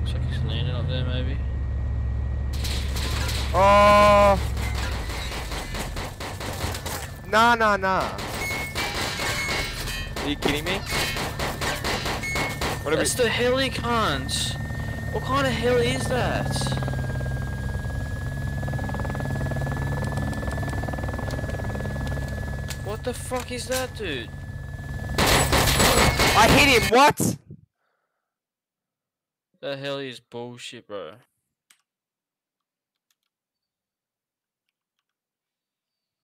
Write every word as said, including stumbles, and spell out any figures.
Looks like he's landing up there, maybe. Oh. Nah, nah, nah. Are you kidding me? What are That's we... the heli, cunt. What kind of heli is that? What the fuck is that, dude? I hit him, what? That heli is bullshit, bro.